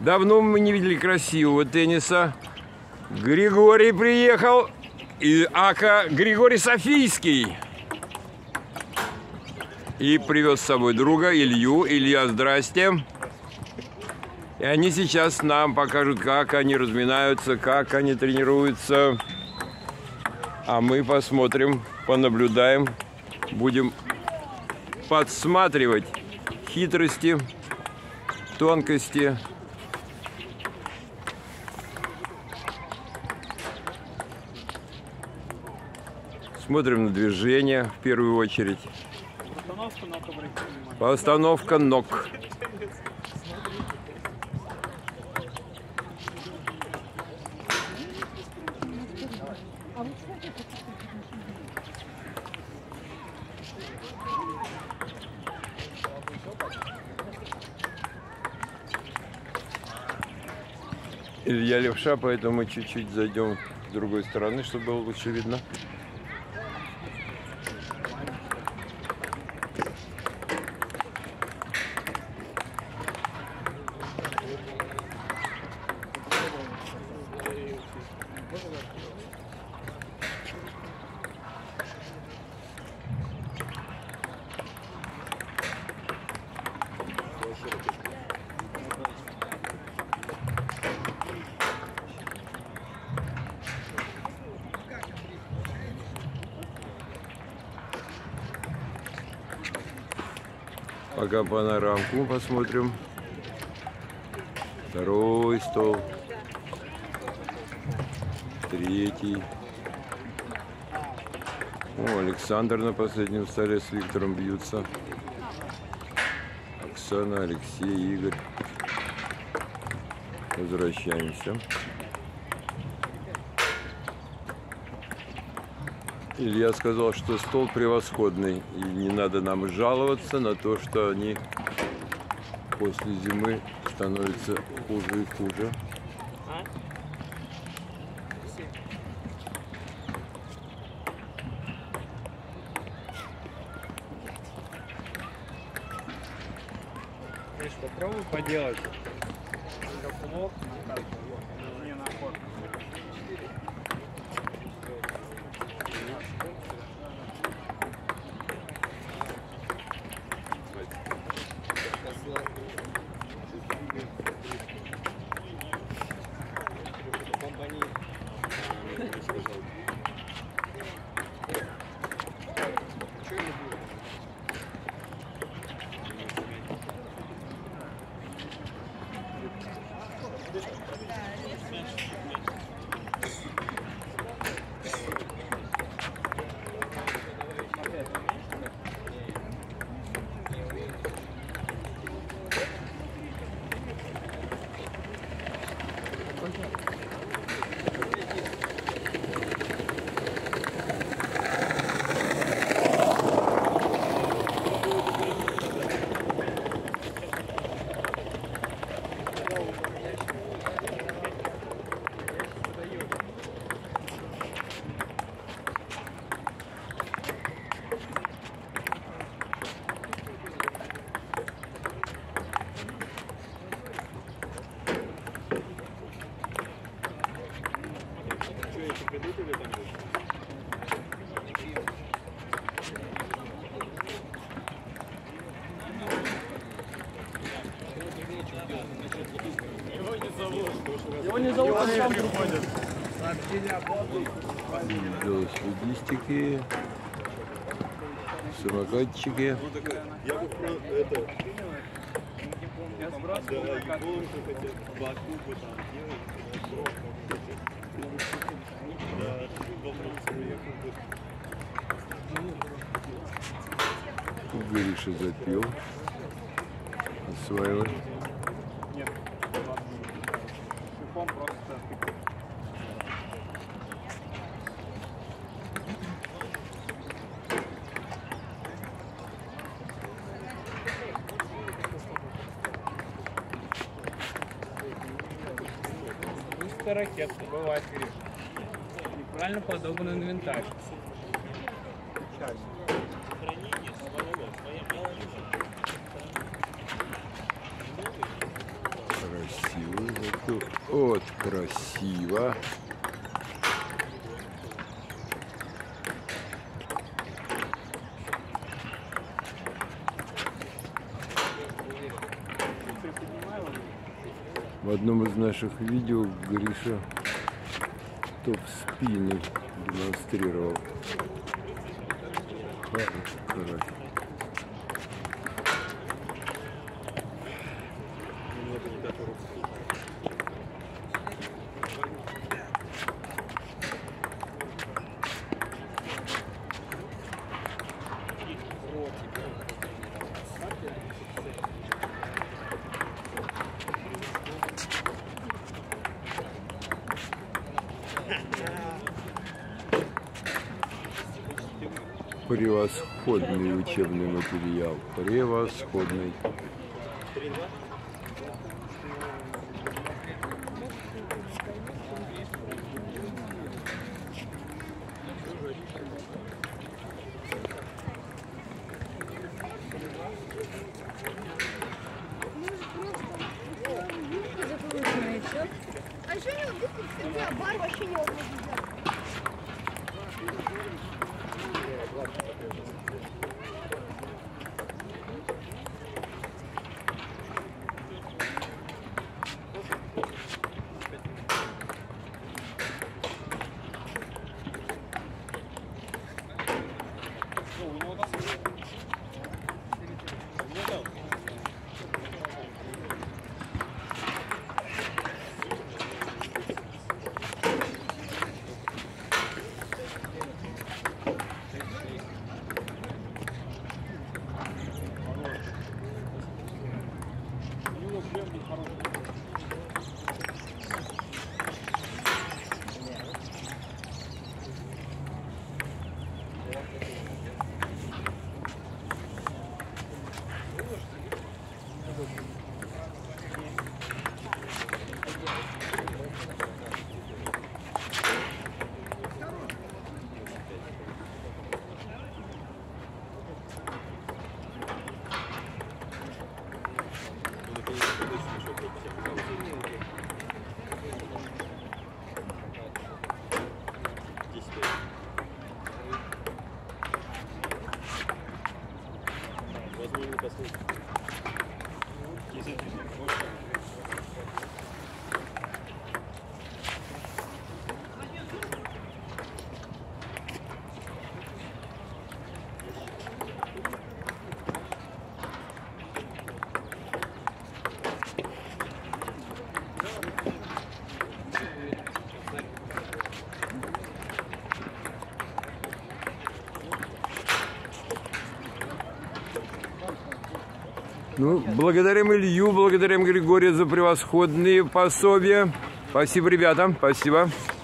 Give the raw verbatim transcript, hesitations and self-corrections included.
Давно мы не видели красивого тенниса. Григорий приехал. И ака Григорий Софийский. И привез с собой друга Илью. Илья, здрасте. И они сейчас нам покажут, как они разминаются, как они тренируются. А мы посмотрим, понаблюдаем, будем подсматривать хитрости, тонкости. Смотрим на движение в первую очередь. Постановка ног. Илья левша, поэтому мы чуть-чуть зайдем с другой стороны, чтобы было лучше видно. Пока панорамку посмотрим. Второй стол. Третий. О, Александр на последнем столе с Виктором бьются. Оксана, Алексей, Игорь. Возвращаемся. Илья сказал, что стол превосходный, и не надо нам жаловаться на то, что они после зимы становятся хуже и хуже. Попробуй поделать. Его не зовут, он сам приходит. Велосипедистики, самокатчики. Я бы про это... Я сбрасываю, как Баку бы там делать. Да, вопросы приехал бы. Гриша запил. Осваивай. Нет. Шипом просто. Ракет, бывает, Гриш. Неправильно подобранный инвентарь. Красиво. Вот красиво. В одном из наших видео Гриша топ-спины демонстрировал. Хорошо. Превосходный учебный материал. Превосходный. А еще не убить, бар вообще не убить. Возможно, послушать. Ну, благодарим Илью, благодарим Григория за превосходные пособия. Спасибо, ребята, спасибо.